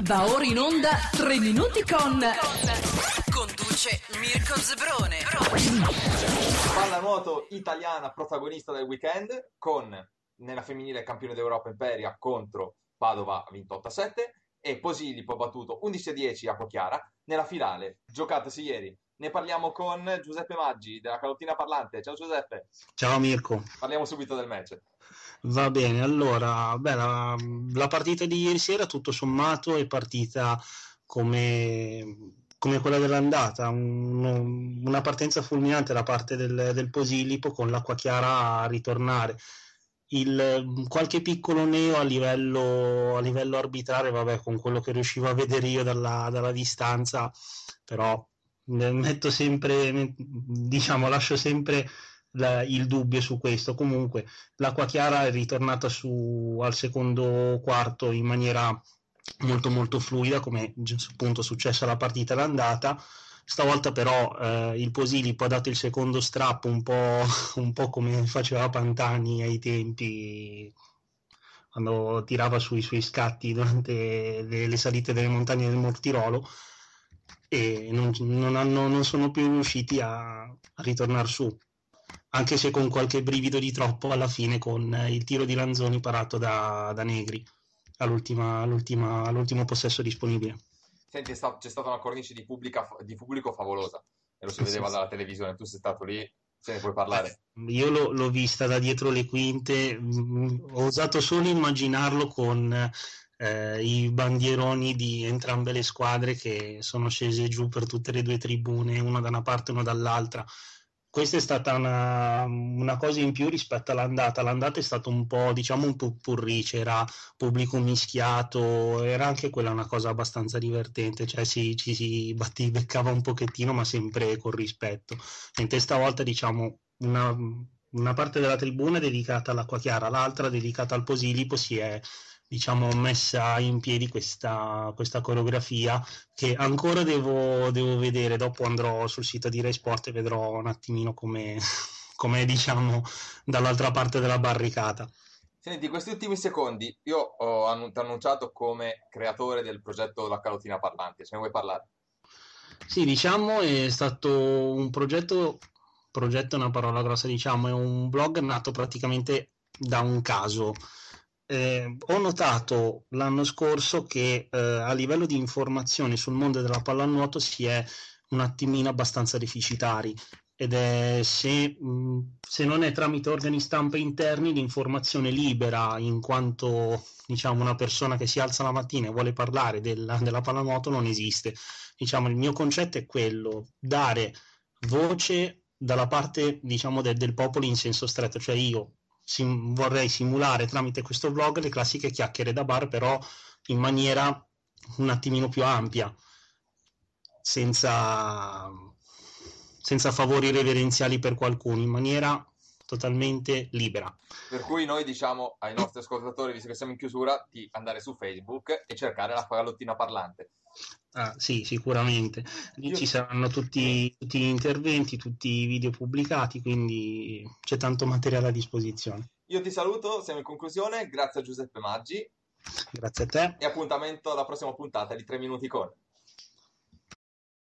Va ora in onda 3 minuti con... Conduce Mirko Zebrone. Pallanuoto italiana protagonista del weekend con, nella femminile, campione d'Europa Imperia contro Padova, ha vinto 8-7, e Posillipo ha battuto 11-10 a Chiara nella finale giocatasi ieri. Ne parliamo con Giuseppe Maggi della Calottina Parlante. Ciao Giuseppe. Ciao Mirko. Parliamo subito del match. Va bene, allora, la partita di ieri sera tutto sommato è partita come quella dell'andata, una partenza fulminante da parte del Posillipo, con l'Acqua Chiara a ritornare. Qualche piccolo neo a livello arbitrale, vabbè, con quello che riuscivo a vedere io dalla distanza, però metto sempre, diciamo, lascio sempre il dubbio su questo. Comunque l'Acqua Chiara è ritornata al secondo quarto in maniera molto molto fluida, come appunto successo alla partita d'andata. Stavolta però il Posillipo ha dato il secondo strappo un po' come faceva Pantani ai tempi, quando tirava sui suoi scatti durante le salite delle montagne del Mortirolo, e non sono più riusciti a ritornare su, anche se con qualche brivido di troppo alla fine, con il tiro di Lanzoni parato da Negri all'ultimo possesso disponibile. Senti, c'è stata una cornice di pubblico favolosa, e lo si vedeva dalla televisione. Tu sei stato lì, se ne puoi parlare. Io l'ho vista da dietro le quinte, ho osato solo immaginarlo con i bandieroni di entrambe le squadre che sono scese giù per tutte le due tribune, una da una parte e una dall'altra. Questa è stata una cosa in più rispetto all'andata. L'andata è stato un po', diciamo, un purpurri, c'era pubblico mischiato, era anche quella una cosa abbastanza divertente, cioè ci si beccava un pochettino, ma sempre con rispetto. Mentre stavolta, diciamo, una parte della tribuna è dedicata all'Acqua Chiara, l'altra dedicata al Posillipo, si è, diciamo, messa in piedi questa coreografia che ancora devo vedere. Dopo andrò sul sito di Rai Sport e vedrò un attimino come diciamo dall'altra parte della barricata. Senti, questi ultimi secondi io ho annunciato come creatore del progetto La Calotina Parlante, se ne vuoi parlare? Sì, diciamo è stato un progetto è una parola grossa, diciamo, è un blog nato praticamente da un caso. Ho notato l'anno scorso che a livello di informazioni sul mondo della pallanuoto si è un attimino abbastanza deficitari, ed è se non è tramite organi stampa interni, l'informazione libera, in quanto, diciamo, una persona che si alza la mattina e vuole parlare della pallanuoto, non esiste. Diciamo, il mio concetto è quello: dare voce dalla parte, diciamo, del popolo in senso stretto, cioè io vorrei simulare tramite questo vlog le classiche chiacchiere da bar, però in maniera un attimino più ampia, senza favori reverenziali per qualcuno, in maniera totalmente libera. Per cui noi diciamo ai nostri ascoltatori, visto che siamo in chiusura, di andare su Facebook e cercare La Calotina Parlante. Sì, sicuramente. Lì ci saranno tutti gli interventi, tutti i video pubblicati, quindi c'è tanto materiale a disposizione. Io ti saluto, siamo in conclusione, grazie a Giuseppe Maggi. Grazie a te. E appuntamento alla prossima puntata di 3 minuti con...